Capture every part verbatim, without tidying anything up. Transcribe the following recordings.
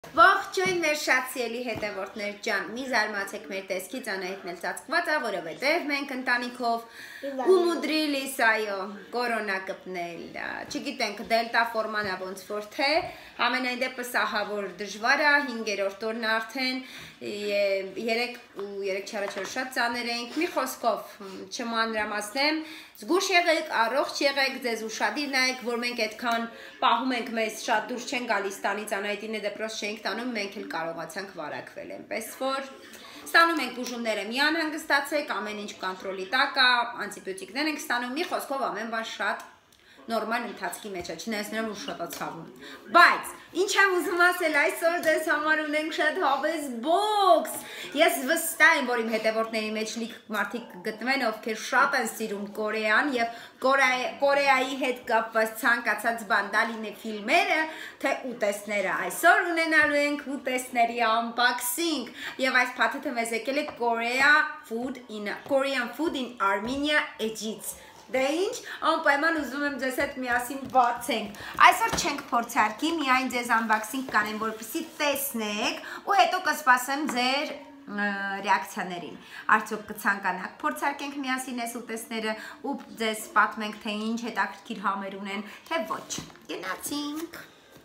Ողջույն մեր շատ սիրելի հետևորդներ ջան, մի զարմացեք մեր տեսքից Անահիտն էլ ծածկված է, որովհետև մենք ընտանիքով ու մուդրիլիս այո, կորոնա կպնել, չգիտենք դելտա ֆորման է ոնց որ թե, ամենայն դեպս ահա որ դժվար է, հինգերորդ օրն է արդեն, երեք ու երեք չարաչոր շատ ծանր էինք, մի խոսքով չմանրամասնեմ, զգուշ եղեք, առողջ եղեք, ձեզ ուշադիր նայեք, որ մենք այդքան պահում ենք մեզ շատ դուրս չեն գալիս տանից, Անահիտին դեպրոս չենք տանում, մենք էլ կարողացանք վարակվել, այնպես որ ստանում ենք բուժումները մի անհանգստացեք, ամեն ինչ կոնտրոլի տակ է, անտիբիոտիկներ ենք ստանում, մի խոսքով ամեն բան շատ նորմալ ընթացքի մեջ է, չնայած նրան ու շատ է ցավում։ Բայց ինչ եմ ուզում ասել, այսօր ձեզ համար ունենք շատ հավես բոքս։ Ես վստահ եմ, որ իմ հետևորդների մեջ լիք մարդիկ գտնվեն, ովքեր շատ են սիրում Կորեան եւ Կորեայի հետ կապված ցանկացած բան դալինե ֆիլմերը, թե ուտեստները։ Այսօր ունենալու ենք ուտեստների unboxing եւ այս փաթեթը մեզ եկել է Korea food in Korean food in Armenia Egypt։ Դե ինչ, անպայման ուզում եմ ձեզ հետ միասին բացենք։ Այսօր չենք փորձարկի, միայն ձեզ unboxing կանեմ, որպեսզի տեսնեք ու հետո կսպասեմ ձեր ռեակցիաներին։ Արդյոք կցանկանաք փորձարկենք միասին այս ուտեստները ու ձեզ պատմենք, թե ինչ հետաքրքիր համեր ունեն, թե ոչ։ Գնացինք։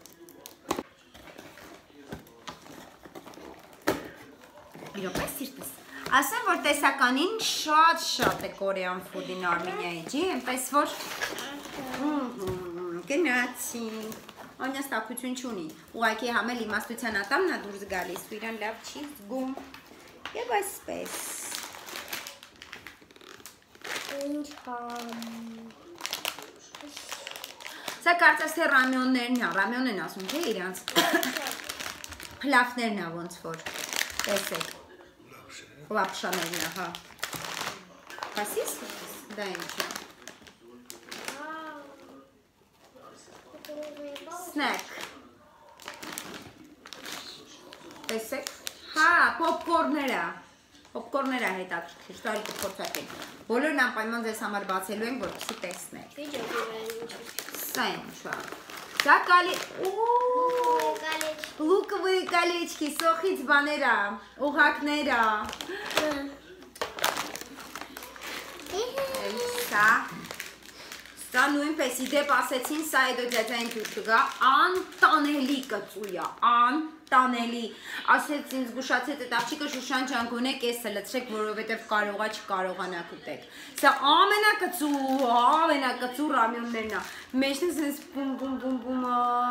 Իրոք այս սիրտս։ Ասեմ, որ տեսականին շատ-շատ է Korean food in Armenia-ի, այնպես որ գնացինք, անյաս տակություն չունի, ուղղակի համել իմաստության ատամն է դուրս գալիս, ու իրան լավ չի զգում, և այսպես։ Ինչ համ։ Սա կարծես թե ռամյոններն է, ռամյոն են ասում, չէ իրանց, պլավներն է ոնց որ, տեսեք։ Լապշաներն է, հա։ Հասիս, դա ինչ է։ Սնեք։ Տեսեք, հա, պոպկորները, պոպկորները հետաքրքիր, տարի կփորձարկենք։ Բոլորն անպայման ձեզ համար բացելու ենք, որպեսզի տեսնեք։ Սա ինչ է։ Դա կալի, լուկվի կալիչքի, սոխից բաները, ուղակները, սա, սա նույնպես իդեպ ասեցին, սա էդո ձեծային թուրքգա, անտանելի կծույա, անտանելի, ասեցին զգուշացեց էդ աղջիկը Շուշան ջան գոնե կեսը լցրեք, որովհետև կարողա չկարողանաք ուտեք, սա ամենակծու, ամենակծու ռամյոններն է, մեջն է սենց բում բում բում բում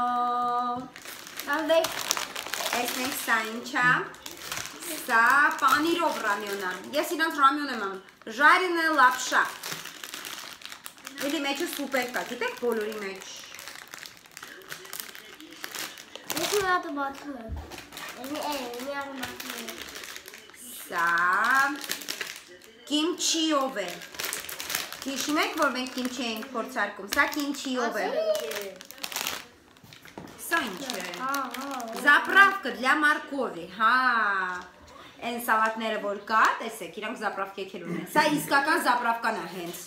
Ալվեք, տեսնենք սա ինչ է, սա պանիրով ռամյոն է, ես իրանց ռամյոն եմ անում, ժարինը լապշա, էլի մեջը սուպեր կա, գիտեք բոլորի մեջ։ Ես մի հատը բացում եմ, մի հատը բացում եմ։ Սա կիմչիով է, հիշում եք, որ մենք կիմչի ենք փորձարկում, սա կիմչիով է։ Սա ինչ է, զապրավկը դլյա մարկովի, հա, են սալատները որ կա, տեսեք, իրանք զապրավկ եկել ունեն, սա իսկական զապրավկան է հենց,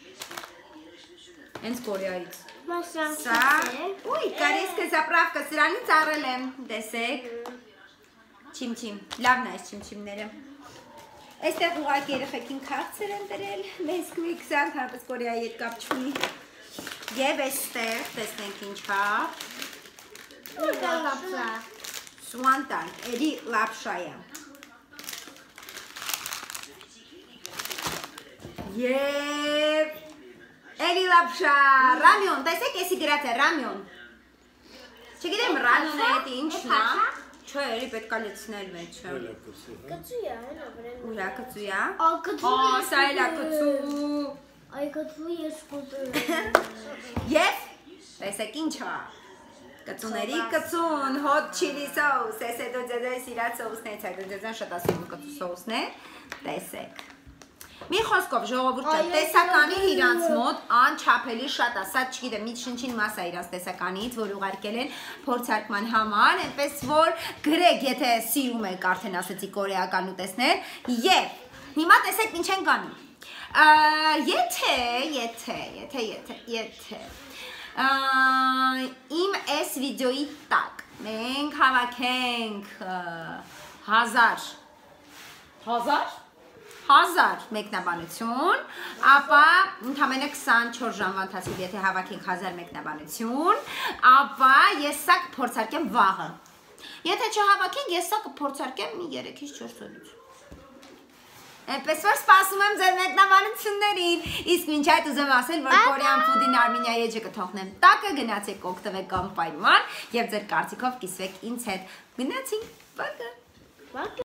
հենց Կորեայից, սա, ուй, կարեսկը զապրավկը, սրանից առել եմ, տեսեք, չիմչիմ, լավն է այս չիմչիմները, այստեղ ուղակ երեխեքին քաղցր են տրել, մեզ կմիքսանք, հարպես Կորեայի հետ կապ չունի, և այստեղ, տեսնենք ինչ հա, Սուանտան, էրի լապշայա Եվ էրի լապշա, ռամյոն, տեսեք եսի գրած է, ռամյոն Չգիտեմ ռամյոն է էտի ինչն է Չէ, էրի պետք է լեցնել մեջը Կծու է, ուրա կծու է Ա, սա էլ է կծու Այ կծու ես կծու Եվ, տեսեք ինչ է Կծուների կծուն, հոտ չիլի սոուս, ես հետո ձեզան սիրած սոուսնից, հետո ձեզան շատ ասում կծու սոուսն է, տեսեք։ Մի խոսքով ժողովուրդ չա, տեսականին իրանց մոտ անչապելի շատ է, սա չգիտեմ, մի շնչին մաս է իրանց տեսականից, որ ուղարկել են փորձարկման համար, այնպես որ գրեք, եթե սիրում եք արդեն ասեցի կորեական ուտեստներ, և հիմա տեսեք ինչ են կանում։ Եթե, եթե, եթե, եթե, եթե Իմ այս վիդեոյի տակ Մենք հավաքենք հազար հազար հազար մեկնաբանություն, ապա ընդամենը քսանչորս ժամվա ընթացքում եթե հավաքենք հազար մեկնաբանություն, ապա ես սա կփորձարկեմ վաղը։ Եթե չհավաքենք, ես սա կփորձարկեմ մի երեքից չորս օրից։ Այնպես որ սպասում եմ ձեր մեկնաբանություններին, իսկ մինչ այդ ուզեմ ասել, որ Korean food-ին Armenia էջը կթողնեմ տակը, գնացեք օգտվեք անպայման եւ ձեր կարծիքով կիսվեք ինձ հետ։ Գնացինք, բակը։